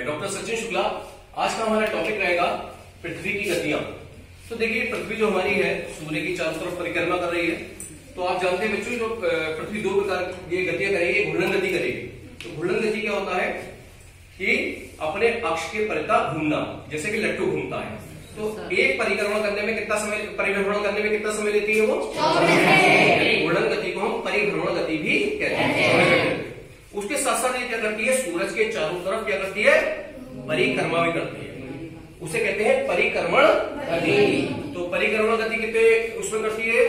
मैं डॉक्टर सचिन शुक्ला। आज का हमारा टॉपिक रहेगा पृथ्वी की गतियां। तो देखिए, पृथ्वी जो हमारी है सूर्य की चारों तरफ परिक्रमा कर रही है। तो आप जानते हैं बच्चों, जो पृथ्वी दो प्रकार की गतियां करेगी, घूर्णन गति करेगी। तो घूर्णन गति क्या होता है कि अपने अक्ष के परितः घूमना, जैसे कि लट्टू घूमता है। तो एक परिक्रमा करने में कितना समय लेती है वो? घूर्णन गति को हम परिभ्रमण गति भी कहते हैं। उसके साथ साथ ये क्या करती है, सूरज के चारों तरफ क्या करती है, परिक्रमा भी करती है। उसे कहते हैं परिक्रमण गति। तो परिक्रमण गति कितने उसमें करती है?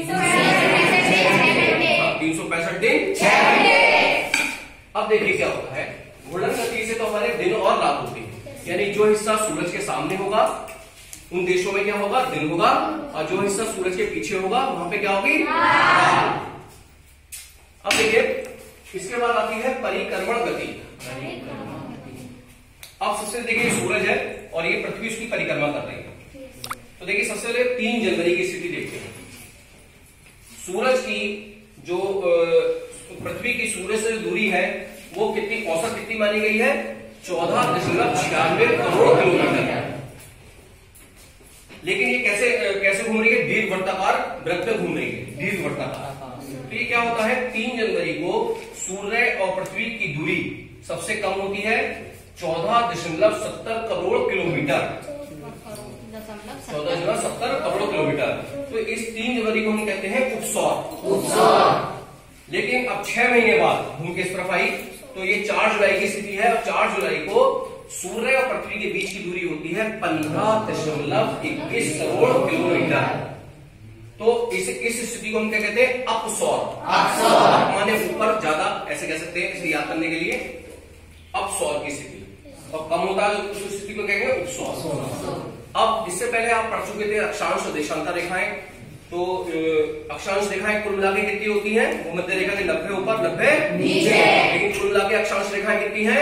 365 दिन। अब देखिए क्या होता है, घूर्णन गति से तो हमारे दिन और रात होती है। यानी जो हिस्सा सूरज के सामने होगा उन देशों में क्या होगा, दिन होगा, और जो हिस्सा सूरज के पीछे होगा वहां पे क्या होगी, रात। अब देखिए, इसके बाद आती है परिक्रमण गति। अब सबसे देखिए सूरज है और ये पृथ्वी उसकी परिक्रमा कर रही है। तो देखिए, सबसे पहले 3 जनवरी की स्थिति देखते हैं। सूरज की जो पृथ्वी की सूरज से दूरी है वो कितनी, औसत कितनी मानी गई है? 14.96 करोड़ किलोमीटर है। लेकिन ये कैसे घूम रही है? दीर्घवृत्ताकार वृत्त में घूम रही है, दीर्घवृत्ताकार। तो ये क्या होता है, 3 जनवरी को सूर्य और पृथ्वी की दूरी सबसे कम होती है 14.70 करोड़ किलोमीटर। 14.70 करोड़ किलोमीटर। तो इस 3 जनवरी को हम कहते हैं उपसौर। लेकिन अब 6 महीने बाद घूम के इस तरफ आई, तो ये 4 जुलाई की स्थिति है। और 4 जुलाई को सूर्य और पृथ्वी के बीच की दूरी होती है 15.21 करोड़ किलोमीटर। तो इस स्थिति को हम क्या कहते हैं, अपसौर। माने ऊपर ज्यादा, ऐसे कह सकते हैं इसे याद करने के लिए, अपसौर की स्थिति। और कम होता है उस स्थिति को कहेंगे उपसौर। अब इससे पहले आप पढ़ चुके थे अक्षांश और देशांतर रेखाएं। तो अक्षांश रेखाएं कुल मिला के कितनी होती हैं? भूमध्य रेखा के 90 ऊपर 90 नीचे। लेकिन कुल मिला के अक्षांश रेखाएं कितनी हैं?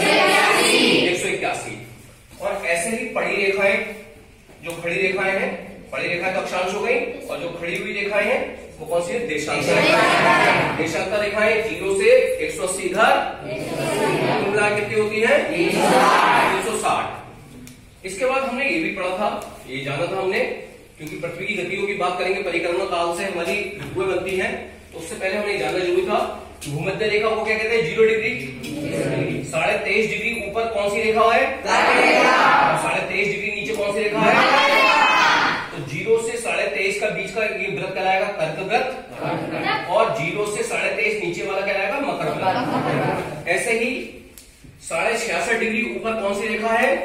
181। और ऐसे ही पड़ी रेखाएं, जो खड़ी रेखाएं हैं, पड़ी रेखाएं तो अक्षांश हो गई, और जो खड़ी हुई रेखाएं हैं वो कौन सी है? देशांतर रेखाएं। देशांतर रेखाएं 0 से 180 इधर, कुल मिला कितनी होती है? 360। इसके बाद हमने ये भी पढ़ा था, ये जाना था हमने, क्योंकि पृथ्वी की गतियों की बात करेंगे, परिक्रमण काल से हमारी ऋतुएं बनती हैं। तो उससे पहले हमने जानना जरूरी था, भूमध्य रेखा को क्या कहते हैं? 0 डिग्री। 23.5 डिग्री ऊपर कौन सी रेखा है? 23.5 डिग्री नीचे कौन सी रेखा है? तो 0 से 23.5 का बीच का ये व्रत कहलाएगा कर्क व्रत, और 0 से 23.5 नीचे वाला कहलाएगा मकर व्रत। ऐसे ही 66.5 डिग्री ऊपर कौन सी रेखा है?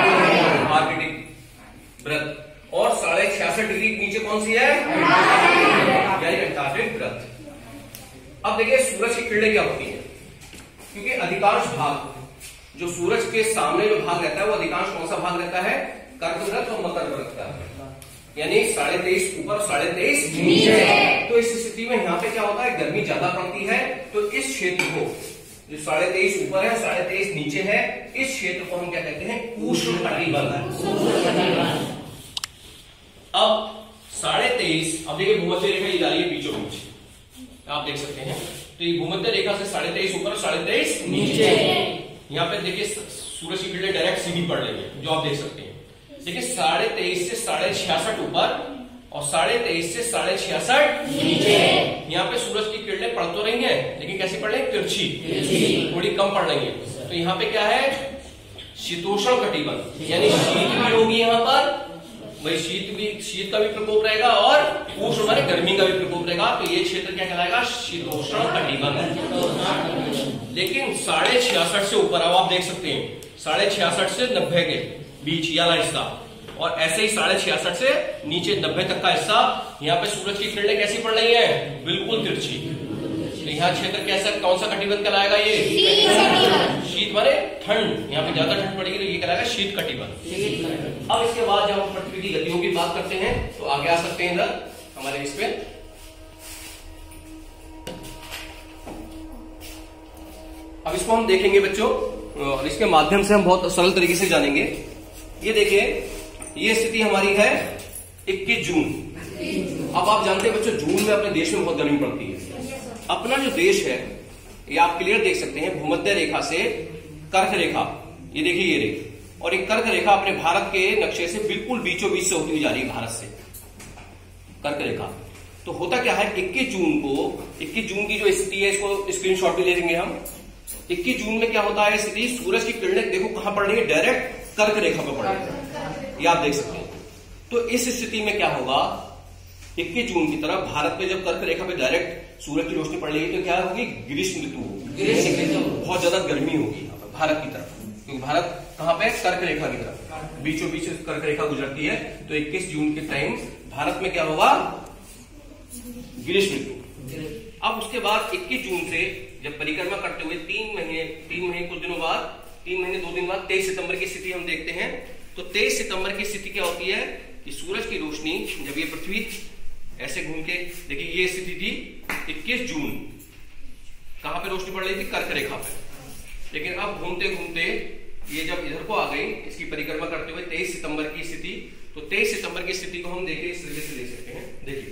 आर्कटिक व्रत, और 66.5 डिग्री नीचे कौन सी है? यानी अंटार्कटिक व्रत। अब देखिए सूरज की किरणें क्या होती है, क्योंकि अधिकांश भाग जो सूरज के सामने जो भाग रहता है वो अधिकांश कौन सा भाग रहता है? कर्क व्रत और मकर व्रत का, यानी 23.5 ऊपर 23.5 नीचे। तो इस स्थिति में यहाँ पे क्या होता है, गर्मी ज्यादा पड़ती है। तो इस क्षेत्र को, जो 23.5 ऊपर है 23.5 नीचे है, इस क्षेत्र को हम क्या कहते हैं? उष्णकटिबंध। अब 23.5, अब देखिए भूमध्य रेखा ये जा रही है बीचों बीच, आप देख सकते हैं। तो ये भूमध्य रेखा से 23.5 ऊपर 23.5 नीचे। यहाँ पे देखिए सूरज की किरणें डायरेक्ट सीधी पड़ रही है, जो आप देख सकते हैं। देखिए 23.5 से 66.5 ऊपर और 23.5 से 66.5 नीचे। यहाँ पे सूरज की किरणें पड़ तो रही हैं, लेकिन कैसी पड़ रही है? तिरछी, थोड़ी कम पड़ रही है। तो यहाँ पे क्या है? शीतोष्ण कटिबंध, यानी शीत भी होगी यहाँ पर, वही शीत का भी प्रकोप रहेगा, और उष्ण माने गर्मी का भी प्रकोप रहेगा। तो ये क्षेत्र क्या कहलाएगा? शीतोष्ण कटिबंध। लेकिन 66.5 से ऊपर, अब आप देख सकते हैं 66.5 से 90 के बीच वाला हिस्सा, और ऐसे ही 66.5 से नीचे 90 तक का हिस्सा, यहाँ पे सूरज की किरणें कैसी पड़ रही है? बिल्कुल तिरछी। तो यहाँ क्षेत्र कैसा, कौन सा कटिबंध कहलाएगा? ये शीत माने ठंड, यहाँ पे ज्यादा ठंड पड़ेगी तो ये कहलाएगा शीत कटिबंध। अब इसके बाद जब हम पृथ्वी की गतियों की बात करते हैं तो आगे आ सकते हैं इधर हमारे इस पे। अब इसको हम देखेंगे बच्चों, और इसके माध्यम से हम बहुत सरल तरीके से जानेंगे। ये देखिए, ये स्थिति हमारी है 21 जून। अब आप जानते हैं बच्चों, जून में अपने देश में बहुत गर्मी पड़ती है। अपना जो देश है ये आप क्लियर देख सकते हैं, भूमध्य रेखा से कर्क रेखा ये देखिए ये रही, और एक कर्क रेखा अपने भारत के नक्शे से बिल्कुल बीचों बीच से होती हुई जा रही है, भारत से कर्क रेखा। तो होता क्या है, 21 जून की जो स्थिति है, इसको स्क्रीनशॉट भी ले लेंगे हम। 21 जून में क्या होता है स्थिति, सूरज की किरणें देखो कहां पड़ रही है, डायरेक्ट कर्क रेखा पर पड़ रही है, ये आप देख सकते हैं। तो इस स्थिति में क्या होगा, 21 जून की तरफ भारत में जब कर्क रेखा पे डायरेक्ट सूरज की रोशनी पड़ रही है तो क्या होगी, ग्रीष्म ऋतु होगी, बहुत ज्यादा गर्मी होगी भारत की तरफ, क्योंकि भारत कहां पे, कर्क रेखा की तरफ, बीचों बीच कर्क रेखा गुजरती है। तो 21 जून के टाइम भारत में क्या होगा, ग्रीष्म ऋतु। अब उसके बाद 21 जून से जब परिक्रमा करते हुए 3 महीने कुछ दिनों बाद, 3 महीने 2 दिन बाद 23 सितंबर की स्थिति हम देखते हैं। तो 23 सितंबर की स्थिति क्या होती है कि सूरज की रोशनी जब ये पृथ्वी ऐसे घूम के, देखिए ये स्थिति थी 21 जून, कहां पे रोशनी पड़ रही थी, कर्क रेखा पे। लेकिन अब घूमते घूमते ये जब इधर को आ गई, इसकी परिक्रमा करते हुए 23 सितंबर की स्थिति, तो 23 सितंबर की स्थिति को हम देखिए इस तरीके से देख सकते हैं। देखिए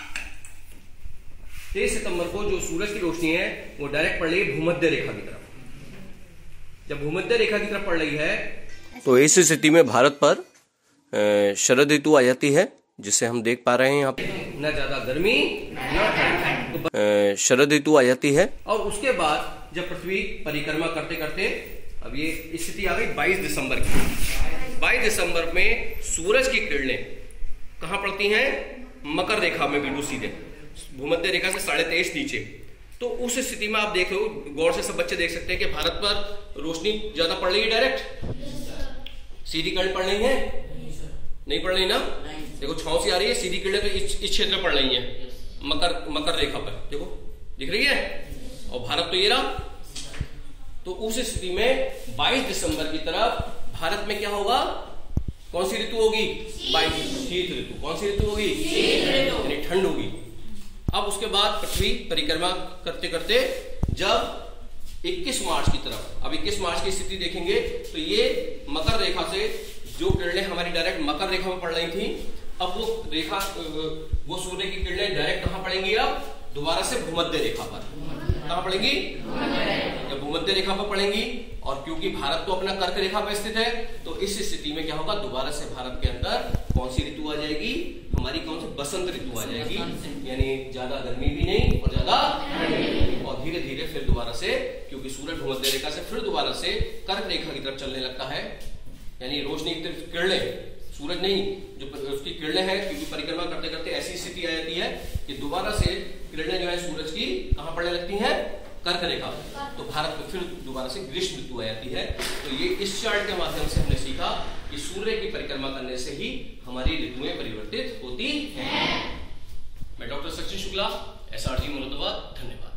23 सितंबर को जो सूरज की रोशनी है वो डायरेक्ट पड़ रही है भूमध्य रेखा की तरफ। जब भूमध्य रेखा की तरफ पड़ रही है तो इस स्थिति में भारत पर शरद ऋतु आ जाती है, जिसे हम देख पा रहे हैं यहाँ पे, न ज्यादा गर्मी न ठंड, तो शरद ऋतु आ जाती है। और उसके बाद जब पृथ्वी परिक्रमा करते करते अब ये स्थिति आ गई 22 दिसंबर की। 22 दिसंबर में सूरज की किरणें कहां पड़ती हैं, मकर रेखा में, बिल्कुल सीधे भूमध्य रेखा से 23.5 नीचे। तो उस स्थिति में आप देख लो, गौर से सब बच्चे देख सकते हैं कि भारत पर रोशनी ज्यादा पड़ रही है, डायरेक्ट सीधी किरण पड़ रही है, नहीं पड़ रही ना, देखो छांव सी आ रही है, सीधी किरणें तो इस क्षेत्र में पड़ रही है, मकर रेखा पर, देखो दिख रही है, और भारत तो ये रहा। तो उस स्थिति में 22 दिसंबर की तरफ भारत में क्या होगा, कौन सी ऋतु होगी, शीत ऋतु। कौन सी ऋतु होगी, यानी ठंड होगी। अब उसके बाद पृथ्वी परिक्रमा करते करते जब 21 मार्च की तरफ, अब 21 मार्च की स्थिति देखेंगे तो ये मकर रेखा से जो किरणें हमारी डायरेक्ट मकर रेखा में पड़ रही थी, अब वो सूर्य की किरणें डायरेक्ट कहां पड़ेंगी, अब दोबारा से भूमध्य रेखा पर। कहां पड़ेंगी, जब भूमध्य रेखा पर पड़ेंगी, और क्योंकि भारत तो अपना कर्क रेखा पर स्थित है, तो इस स्थिति में क्या होगा, दोबारा से भारत के अंदर कौन सी ऋतु आ जाएगी, हमारी कौन सी, बसंत ऋतु आ जाएगी, यानी ज्यादा गर्मी भी नहीं और ज्यादा, और धीरे धीरे फिर दोबारा से, क्योंकि सूरज भूमध्य रेखा से फिर दोबारा से कर्क रेखा की तरफ चलने लगता है, यानी रोशनी की तरफ किरणें, सूरज नहीं जो उसकी किरणें हैं, क्योंकि परिक्रमा करते करते ऐसी स्थिति आ जाती है कि दोबारा से किरणें जो है सूरज की कहां पड़ने लगती हैं, कर्क रेखा। तो भारत में फिर दोबारा से ग्रीष्म ऋतु आ जाती है। तो ये इस चार्ट के माध्यम से हमने सीखा कि सूर्य की परिक्रमा करने से ही हमारी ऋतुएं परिवर्तित होती हैं। मैं डॉक्टर सचिन शुक्ला, SRG मोरादाबाद, धन्यवाद।